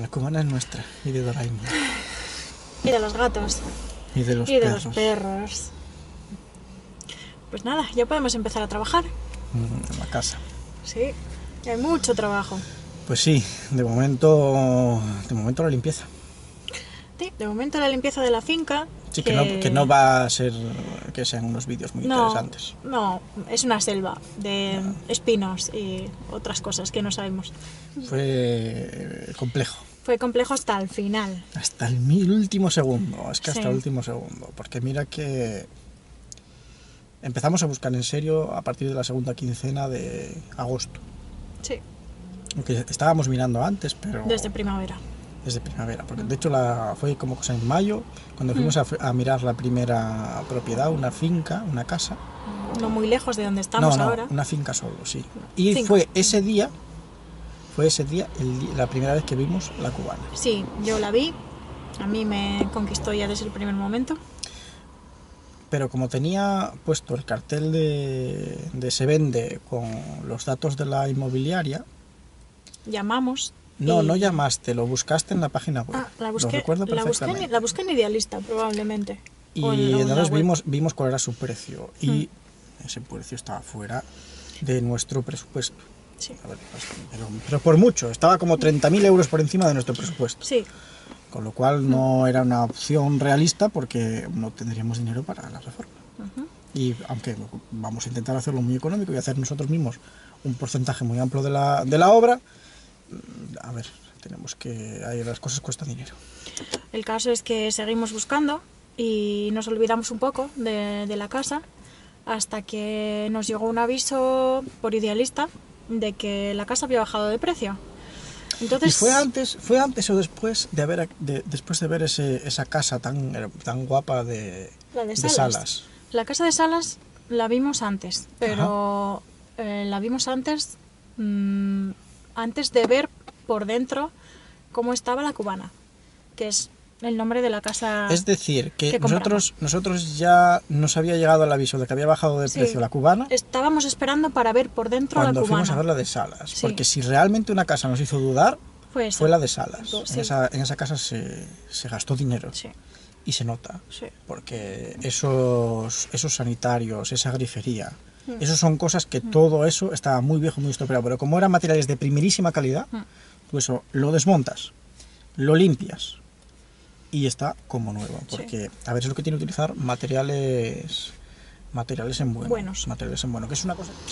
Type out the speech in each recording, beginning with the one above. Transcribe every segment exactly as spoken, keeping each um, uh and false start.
La cubana es nuestra y de Doraemon. Y de los gatos. Y de los y de perros. los perros. Pues nada, ya podemos empezar a trabajar. En la casa. Sí, hay mucho trabajo. Pues sí, de momento, de momento la limpieza. Sí, de momento la limpieza de la finca. Sí, que, que, no, que no va a ser que sean unos vídeos muy no, interesantes. No, es una selva de no. espinos y otras cosas que no sabemos. Fue complejo. Fue complejo hasta el final. Hasta el mil último segundo, es que hasta sí. el último segundo. Porque mira que empezamos a buscar en serio a partir de la segunda quincena de agosto. Sí. Aunque estábamos mirando antes, pero... Desde primavera. Desde primavera, porque de hecho la, fue como cosa en mayo, cuando fuimos mm. a, a mirar la primera propiedad, una finca, una casa. No muy lejos de donde estamos no, no, ahora. Una finca solo, sí. Y Cinco. fue ese día, fue ese día el, la primera vez que vimos la cubana. Sí, yo la vi, a mí me conquistó ya desde el primer momento. Pero como tenía puesto el cartel de, de se vende con los datos de la inmobiliaria... Llamamos... No, y... no llamaste, lo buscaste en la página web. Ah, la busqué, lo recuerdo la busqué, perfectamente. en, la busqué en Idealista, probablemente. Y en, entonces vimos, vimos cuál era su precio. Y hmm. ese precio estaba fuera de nuestro presupuesto. Sí. A ver, pero, pero por mucho, estaba como treinta mil euros por encima de nuestro presupuesto. Sí. Con lo cual no era una opción realista porque no tendríamos dinero para la reforma. Uh-huh. Y aunque vamos a intentar hacerlo muy económico y hacer nosotros mismos un porcentaje muy amplio de la, de la obra, a ver, tenemos que... Ahí las cosas cuestan dinero. El caso es que seguimos buscando y nos olvidamos un poco de, de la casa hasta que nos llegó un aviso por Idealista de que la casa había bajado de precio. Entonces... ¿Y fue antes, fue antes o después de haber de, después de ver ese, esa casa tan, tan guapa de, la de, de Salas. Salas? La casa de Salas la vimos antes, pero eh, la vimos antes mmm, antes de ver por dentro cómo estaba la cubana, que es el nombre de la casa. Es decir, que, que nosotros nosotros ya nos había llegado el aviso de que había bajado de precio sí, la cubana. Estábamos esperando para ver por dentro la cubana. Cuando fuimos a ver la de Salas, sí. Porque si realmente una casa nos hizo dudar, fue, fue la de Salas. Sí. En, esa, en esa casa se, se gastó dinero. Sí. Y se nota, sí. porque esos, esos sanitarios, esa grifería, mm. esos son cosas que mm. todo eso estaba muy viejo, muy estropeado, pero como eran materiales de primerísima calidad, mm. tú eso lo desmontas, lo limpias y está como nuevo, porque sí. a ver, es lo que tiene que utilizar materiales materiales en bueno, buenos, materiales en bueno, que es una cosa...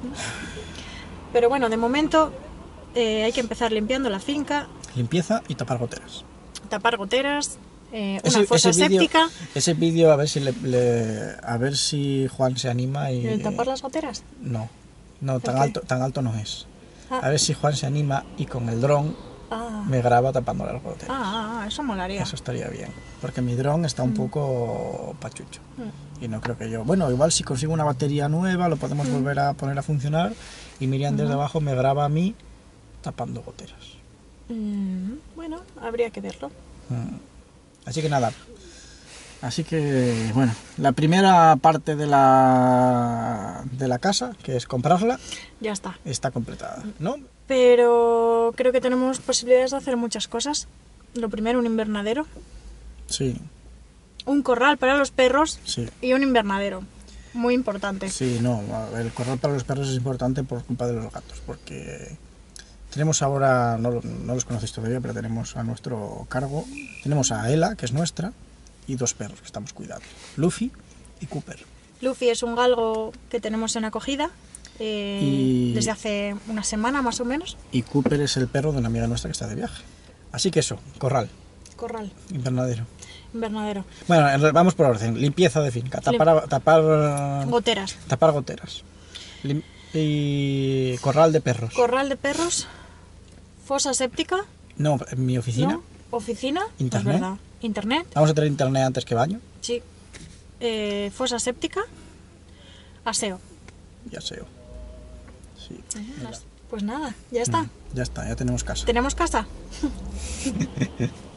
Pero bueno, de momento eh, hay que empezar limpiando la finca. Limpieza y tapar goteras. Tapar goteras... Eh, una ese, fosa ese vídeo, séptica. Ese vídeo a ver si le, le, a ver si Juan se anima y. ¿El tapar las goteras? No, no tan alto, tan alto no es. Ah. A ver si Juan se anima y con el dron ah. me graba tapando las goteras. Ah, ah, eso molaría. Eso estaría bien, porque mi dron está un mm. poco pachucho mm. y no creo que yo. Bueno, igual si consigo una batería nueva lo podemos mm. volver a poner a funcionar y Miriam mm. desde abajo me graba a mí tapando goteras. Mm. Bueno, habría que verlo. Mm. Así que nada, así que bueno, la primera parte de la, de la casa, que es comprarla, ya está. Está completada, ¿no? Pero creo que tenemos posibilidades de hacer muchas cosas. Lo primero, un invernadero. Sí. Un corral para los perros sí. y un invernadero, muy importante. Sí, no, el corral para los perros es importante por culpa de los gatos, porque... Tenemos ahora, no, no los conocéis todavía, pero tenemos a nuestro cargo, tenemos a Ela, que es nuestra, y dos perros que estamos cuidando, Luffy y Cooper. Luffy es un galgo que tenemos en acogida eh, y, desde hace una semana más o menos. Y Cooper es el perro de una amiga nuestra que está de viaje. Así que eso, corral. Corral. Invernadero. Invernadero. Bueno, vamos por orden. Limpieza de finca, tapar... tapar goteras. Tapar goteras. Lim y corral de perros. Corral de perros. Fosa séptica. No, en mi oficina. No. Oficina. Internet. Es verdad. Internet. Vamos a tener internet antes que baño. Sí. Eh, fosa séptica. Aseo. Y aseo. Sí. Pues nada, ya está. Ya está, ya tenemos casa. ¿Tenemos casa?